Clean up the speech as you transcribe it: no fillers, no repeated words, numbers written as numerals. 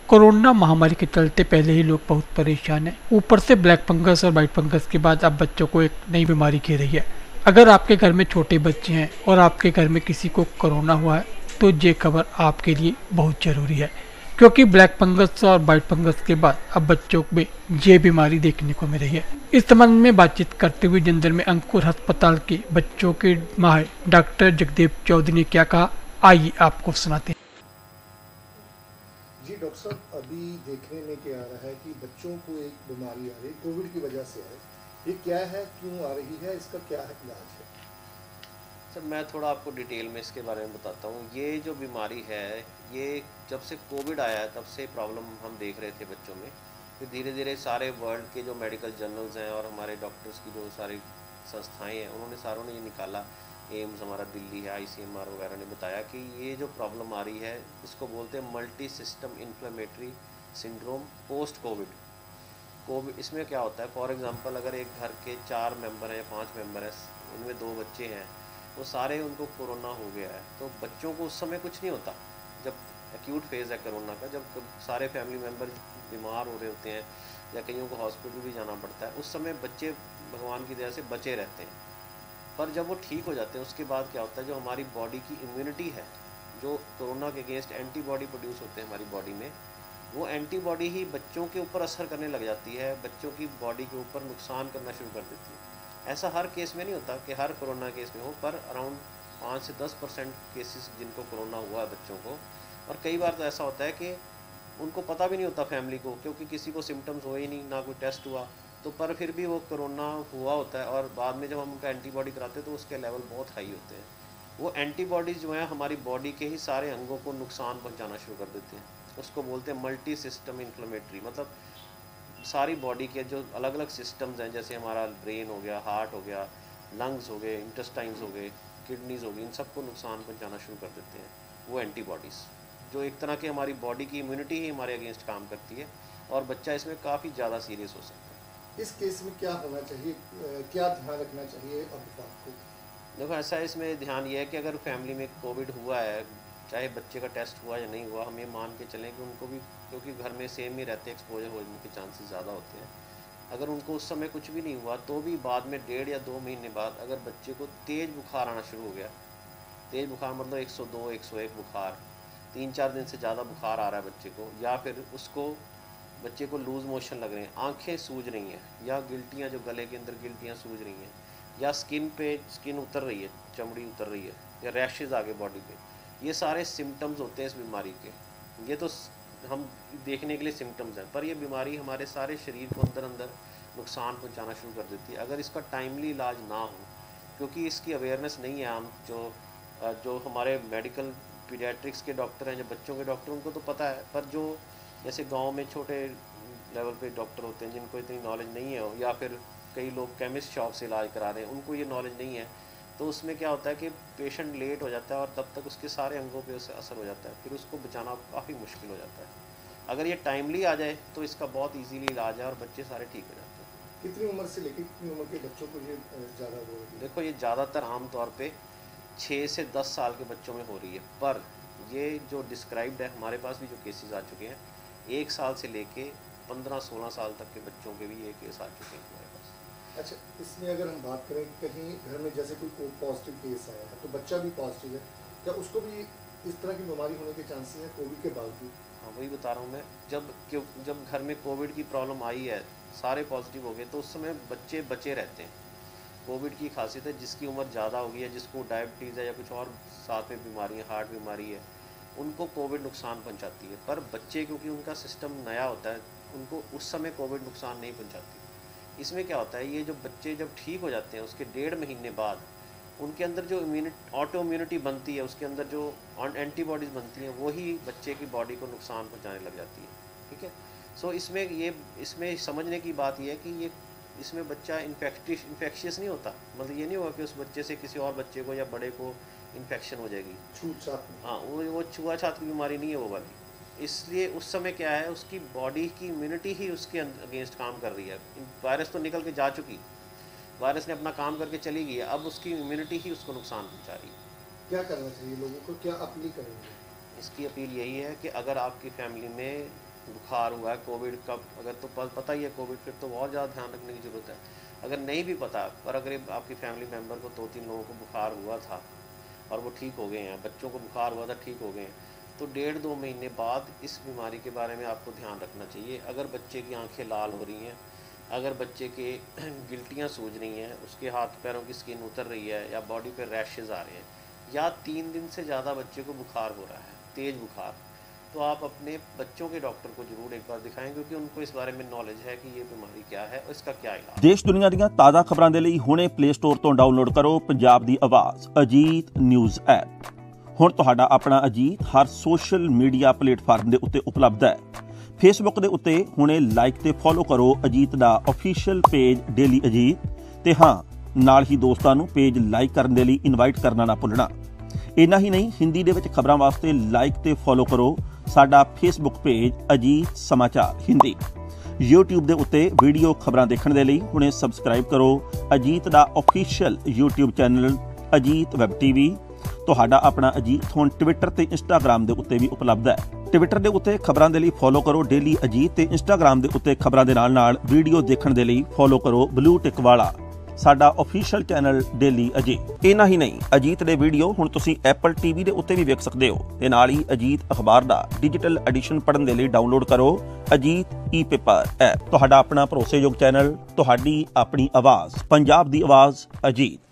Corona महामारी के चलते पहले ही लोग बहुत परेशान हैं। ऊपर से ब्लैक फंगस और वाइट फंगस के बाद अब बच्चों को एक नई बीमारी घेर रही है। अगर आपके घर में छोटे बच्चे हैं और आपके घर में किसी को कोरोना हुआ है तो ये खबर आपके लिए बहुत ज़रूरी है, क्योंकि ब्लैक फंगस और वाइट फंगस के बाद अब बच्चों में ये बीमारी देखने को मिल रही है। इस संबंध में बातचीत करते हुए जंदर में अंकुर अस्पताल के बच्चों के माहिर डॉक्टर जगदेव चौधरी ने क्या कहा, आइए आपको सुनाते हैं। जी डॉक्टर साहब, अभी देखने में क्या आ रहा है कि बच्चों को एक बीमारी आ रही है, कोविड की वजह से है। ये क्या है, क्यों आ रही है, इसका क्या है इलाज है? सर, मैं थोड़ा आपको डिटेल में इसके बारे में बताता हूँ। ये जो बीमारी है, ये जब से कोविड आया है तब से प्रॉब्लम हम देख रहे थे बच्चों में। फिर धीरे धीरे सारे वर्ल्ड के जो मेडिकल जर्नल्स हैं और हमारे डॉक्टर्स की जो सारी संस्थाएं हैं, उन्होंने सारों ने ये निकाला। एम्स हमारा दिल्ली है, ICMR वगैरह ने बताया कि ये जो प्रॉब्लम आ रही है, इसको बोलते हैं multi system inflammatory syndrome post covid. इसमें क्या होता है, फॉर एग्जांपल अगर एक घर के 4 मेंबर हैं या 5 मेंबर हैं, उनमें 2 बच्चे हैं, वो सारे उनको कोरोना हो गया है, तो बच्चों को उस समय कुछ नहीं होता। जब एक्यूट फेज़ है कोरोना का, जब सारे फैमिली मेम्बर बीमार हो रहे होते हैं या कईयों को हॉस्पिटल भी जाना पड़ता है, उस समय बच्चे भगवान की दया से बचे रहते हैं। पर जब वो ठीक हो जाते हैं, उसके बाद क्या होता है, जो हमारी बॉडी की इम्यूनिटी है, जो कोरोना के अगेंस्ट एंटीबॉडी प्रोड्यूस होते हैं हमारी बॉडी में, वो एंटीबॉडी ही बच्चों के ऊपर असर करने लग जाती है, बच्चों की बॉडी के ऊपर नुकसान करना शुरू कर देती है। ऐसा हर केस में नहीं होता कि हर कोरोना केस में हो, पर अराउंड 5 से 10% केसेस जिनको कोरोना हुआ है बच्चों को। और कई बार तो ऐसा होता है कि उनको पता भी नहीं होता फैमिली को, क्योंकि किसी को सिम्टम्स हुए ही नहीं, ना कोई टेस्ट हुआ, तो पर फिर भी वो कोरोना हुआ होता है। और बाद में जब हम उनका एंटीबॉडी कराते हैं तो उसके लेवल बहुत हाई होते हैं। वो एंटीबॉडीज़ जो हैं हमारी बॉडी के ही सारे अंगों को नुकसान पहुंचाना शुरू कर देते हैं। उसको बोलते हैं मल्टी सिस्टम इन्फ्लेमेटरी, मतलब सारी बॉडी के जो अलग अलग सिस्टम्स हैं, जैसे हमारा ब्रेन हो गया, हार्ट हो गया, लंग्स हो गए, इंटेस्टाइन्स हो गए, किडनीज़ हो गई, इन सबको नुकसान पहुंचाना शुरू कर देते हैं वो एंटीबॉडीज़, जो एक तरह की हमारी बॉडी की इम्यूनिटी ही हमारे अगेंस्ट काम करती है। और बच्चा इसमें काफ़ी ज़्यादा सीरियस हो सकता है। इस केस में क्या होना चाहिए, क्या ध्यान रखना चाहिए अभिभावक को? देखो, ऐसा है, इसमें ध्यान ये है कि अगर फैमिली में कोविड हुआ है, चाहे बच्चे का टेस्ट हुआ या नहीं हुआ, हम ये मान के चलें कि उनको भी, क्योंकि घर में सेम ही रहते, एक्सपोजर होने के चांसेस ज़्यादा होते हैं। अगर उनको उस समय कुछ भी नहीं हुआ, तो भी बाद में 1.5 या 2 महीने बाद अगर बच्चे को तेज़ बुखार आना शुरू हो गया, तेज़ बुखार मतलब 102 101 बुखार, 3-4 दिन से ज़्यादा बुखार आ रहा है बच्चे को, या फिर उसको बच्चे को लूज़ मोशन लग रहे हैं, आंखें सूज रही हैं, या गिल्टियाँ, जो गले के अंदर गिल्टियाँ सूज रही हैं, या स्किन उतर रही है, चमड़ी उतर रही है, या रैशेज़ आ गए बॉडी पे, ये सारे सिम्टम्स होते हैं इस बीमारी के। ये तो हम देखने के लिए सिम्टम्स हैं, पर ये बीमारी हमारे सारे शरीर को अंदर अंदर नुकसान पहुंचाना शुरू कर देती है अगर इसका टाइमली इलाज ना हो। क्योंकि इसकी अवेयरनेस नहीं है आम, जो हमारे मेडिकल पीडियाट्रिक्स के डॉक्टर हैं, जो बच्चों के डॉक्टर, उनको तो पता है, पर जो जैसे गांव में छोटे लेवल पे डॉक्टर होते हैं जिनको इतनी नॉलेज नहीं है, या फिर कई लोग केमिस्ट शॉप से इलाज करा रहे हैं, उनको ये नॉलेज नहीं है, तो उसमें क्या होता है कि पेशेंट लेट हो जाता है और तब तक उसके सारे अंगों पे उससे असर हो जाता है, फिर उसको बचाना काफ़ी मुश्किल हो जाता है। अगर ये टाइमली आ जाए तो इसका बहुत ईजीली इलाज है और बच्चे सारे ठीक हो जाते हैं। कितनी उम्र से लेकर कितनी उम्र के बच्चों को ये ज़्यादा हो रही है? देखो, ये ज़्यादातर आमतौर पे 6 से 10 साल के बच्चों में हो रही है, पर ये जो डिस्क्राइब्ड है, हमारे पास भी जो केसेस आ चुके हैं, 1 साल से लेके 15-16 साल तक के बच्चों के भी ये केस आ चुके हैं हमारे पास। अच्छा, इसमें अगर हम बात करें, कहीं घर में जैसे कोई पॉजिटिव केस आया है तो बच्चा भी पॉजिटिव है, क्या उसको भी इस तरह की बीमारी होने के चांसेस हैं कोविड के बावजूद? हाँ, वही बता रहा हूँ मैं। जब घर में कोविड की प्रॉब्लम आई है, सारे पॉजिटिव हो गए, तो उस समय बच्चे बचे रहते हैं। कोविड की खासियत है, जिसकी उम्र ज़्यादा होगी या जिसको डायबिटीज़ है या कुछ और साथ में बीमारी है, हार्ट बीमारी है, उनको कोविड नुकसान पहुंचाती है। पर बच्चे, क्योंकि उनका सिस्टम नया होता है, उनको उस समय कोविड नुकसान नहीं पहुंचाती। इसमें क्या होता है, ये जो बच्चे जब ठीक हो जाते हैं, उसके 1.5 महीने बाद उनके अंदर जो ऑटो इम्यूनिटी बनती है, उसके अंदर जो एंटीबॉडीज़ बनती हैं, वही बच्चे की बॉडी को नुकसान पहुंचाने लग जाती है। ठीक है। सो इसमें समझने की बात यह है कि ये इसमें बच्चा इन्फेक्शियस नहीं होता, मतलब ये नहीं होगा कि उस बच्चे से किसी और बच्चे को या बड़े को इन्फेक्शन हो जाएगी, छूत-छात? हाँ, वो छुआ-छात की बीमारी नहीं है वो वाली। इसलिए उस समय क्या है, उसकी बॉडी की इम्यूनिटी ही उसके अगेंस्ट काम कर रही है। वायरस तो निकल के जा चुकी, वायरस ने अपना काम करके चली गई है, अब उसकी इम्यूनिटी ही उसको नुकसान पहुंचा रही है। क्या करना चाहिए लोगों को, क्या अपील करेंगे? इसकी अपील यही है कि अगर आपकी फैमिली में बुखार हुआ है, कोविड का अगर तो पता ही है कोविड, फिर तो बहुत ज़्यादा ध्यान रखने की ज़रूरत है। अगर नहीं भी पता, पर अगर आपकी फैमिली मेम्बर को 2-3 लोगों को बुखार हुआ था और वो ठीक हो गए हैं, बच्चों को बुखार हुआ था ठीक हो गए हैं, तो 1.5-2 महीने बाद इस बीमारी के बारे में आपको ध्यान रखना चाहिए। अगर बच्चे की आंखें लाल हो रही हैं, अगर बच्चे के गिल्टियाँ सूज रही हैं, उसके हाथ पैरों की स्किन उतर रही है, या बॉडी पर रैशेज़ आ रहे हैं, या 3 दिन से ज़्यादा बच्चे को बुखार हो रहा है, तेज़ बुखार, तो आप अपने बच्चों के डॉक्टर को जरूर एक बार दिखाएं, क्योंकि उनको इस बारे में नॉलेज है कि ये बीमारी क्या है और इसका क्या इलाज। देश दुनिया ਦੀਆਂ ਤਾਜ਼ਾ ਖਬਰਾਂ ਦੇ ਲਈ ਹੁਣੇ ਪਲੇ ਸਟੋਰ ਤੋਂ ਡਾਊਨਲੋਡ ਕਰੋ ਪੰਜਾਬ ਦੀ ਆਵਾਜ਼ ਅਜੀਤ ਨਿਊਜ਼ ਐਪ। ਹੁਣ ਤੁਹਾਡਾ ਆਪਣਾ ਅਜੀਤ ਹਰ ਸੋਸ਼ਲ ਮੀਡੀਆ ਪਲੇਟਫਾਰਮ ਦੇ ਉੱਤੇ ਉਪਲਬਧ ਹੈ। ਫੇਸਬੁੱਕ ਦੇ ਉੱਤੇ ਹੁਣੇ ਲਾਈਕ ਤੇ ਫੋਲੋ ਕਰੋ ਅਜੀਤ ਦਾ ਅਫੀਸ਼ੀਅਲ ਪੇਜ ਡੇਲੀ ਅਜੀਤ, ਤੇ ਹਾਂ ਨਾਲ ਹੀ ਦੋਸਤਾਂ ਨੂੰ ਪੇਜ ਲਾਈਕ ਕਰਨ ਦੇ ਲਈ ਇਨਵਾਈਟ ਕਰਨਾ ਨਾ ਭੁੱਲਣਾ। ਇੰਨਾ ਹੀ ਨਹੀਂ, ਹਿੰਦੀ ਦੇ ਵਿੱਚ ਖਬਰਾਂ ਵਾਸਤੇ ਲਾਈਕ ਤੇ ਫੋਲੋ ਕਰੋ ਸਾਡਾ ਫੇਸਬੁੱਕ ਪੇਜ ਅਜੀਤ ਸਮਾਚਾਰ ਹਿੰਦੀ। YouTube ਦੇ ਉੱਤੇ ਵੀਡੀਓ ਖਬਰਾਂ ਦੇਖਣ ਦੇ ਲਈ ਹੁਣੇ ਸਬਸਕ੍ਰਾਈਬ ਕਰੋ ਅਜੀਤ ਦਾ official YouTube channel Ajit web TV. ਤੁਹਾਡਾ ਆਪਣਾ ਅਜੀਤ ਹੁਣ ਟਵਿੱਟਰ ਤੇ ਇੰਸਟਾਗ੍ਰਾਮ ਦੇ ਉੱਤੇ ਵੀ ਉਪਲਬਧ ਹੈ। ਟਵਿੱਟਰ ਦੇ ਉੱਤੇ ਖਬਰਾਂ ਦੇ ਲਈ ਫੋਲੋ ਕਰੋ ਡੇਲੀ ਅਜੀਤ, ਤੇ ਇੰਸਟਾਗ੍ਰਾਮ ਦੇ ਉੱਤੇ ਖਬਰਾਂ ਦੇ ਨਾਲ ਵੀਡੀਓ ਦੇਖਣ ਦੇ ਲਈ ਫੋਲੋ ਕਰੋ ਬਲੂ ਟਿਕ ਵਾਲਾ ਸਾਡਾ ਅਫੀਸ਼ੀਅਲ ਚੈਨਲ ਡੇਲੀ ਅਜੀਤ। ਇੰਨਾ ਹੀ ਨਹੀਂ, ਅਜੀਤ ਦੇ ਵੀਡੀਓ ਹੁਣ ਤੁਸੀਂ ਐਪਲ TV ਦੇ ਉੱਤੇ ਵੀ ਵੇਖ ਸਕਦੇ ਹੋ, ਤੇ ਨਾਲ ਹੀ ਅਜੀਤ ਅਖਬਾਰ ਦਾ ਡਿਜੀਟਲ ਐਡੀਸ਼ਨ ਪੜ੍ਹਨ ਦੇ ਲਈ ਡਾਊਨਲੋਡ ਕਰੋ ਅਜੀਤ ਈ-ਪੇਪਰ ਐਪ। ਤੁਹਾਡਾ ਆਪਣਾ ਭਰੋਸੇਯੋਗ ਚੈਨਲ, ਤੁਹਾਡੀ ਆਪਣੀ ਆਵਾਜ਼, ਪੰਜਾਬ ਦੀ ਆਵਾਜ਼ ਅਜੀਤ।